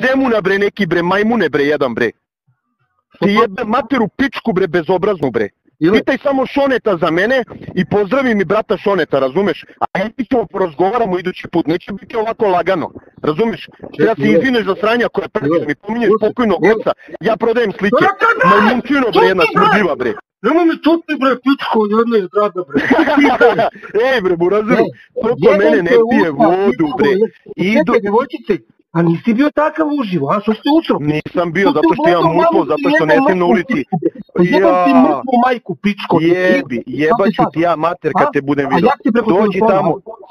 zemuna bre, neki bre, majmune bre, jedan bre. Ti jebem materu pičku bre, bezobraznu bre. Pitaj samo Šoneta za mene i pozdravi mi brata Šoneta, razumeš? A mi ćemo porazgovaramo idući put, neće biti ovako lagano, razumeš? Ja se izvineš za sranja koja prekaš, mi pominješ pokojnog oca, ja prodajem slike, majmunčino bre, jedna smrdljiva bre. Nemoj mi tuti bre, pičko, jedna je draga bre. Ej bre, burazeru, to mene ne pije vodu bre. Čekaj, devojčice, a nisi bio takav uživo, a što ste usro? Nisam bio, zato što imam mutlo, zato što ne sam na ulici. Jebam ti mrtvu majku, pičko. Jebaću ti ja mater kad te budem vidio. Dođi tamo,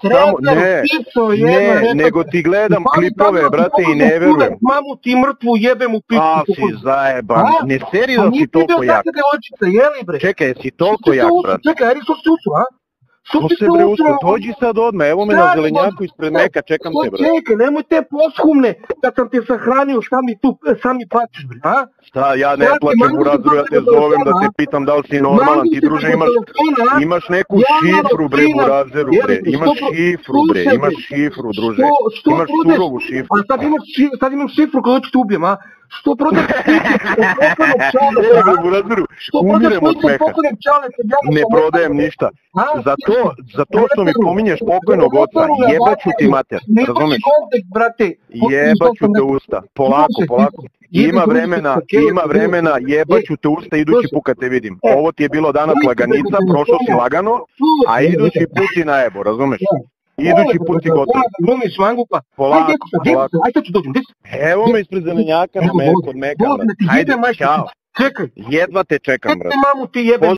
ne, nego ti gledam klipove, brate, i ne verujem. Mamu ti mrtvu jebem u pičku. A, si zajeban, ne seri da si toliko jak. Čekaj, jesi toliko jak, brate. Čekaj, ajde, što ste usro, a? Ko se bre usko, dođi sad odmah, evo me na zelenjaku ispred Meka, čekam te bre. Čekaj, nemoj te poshumne, kad sam te sahranio, šta mi plaćeš bre, a? Šta, ja ne plaćem burazeru, ja te zovem da te pitam da li si normalan, ti druže imaš neku šifru bre burazeru bre, imaš šifru druže, imaš surovu šifru. A sad imam šifru koju ću te ubijem, a? Što prodaš burazeru, umirem od smeha, ne prodajem ništa. Zato što mi pominješ pokojnog oca, jebaću ti mater, razumeš? Jebaću te usta, polako. Ima vremena, jebaću te usta idući put kad te vidim. Ovo ti je bilo danas laganica, prošao si lagano, a idući put si na jebo, razumeš? Idući put si gotovo. Polako. Evo me ispred zelenjaka kod Meka, brate. Ajde, čao. Jedva te čekam, brate.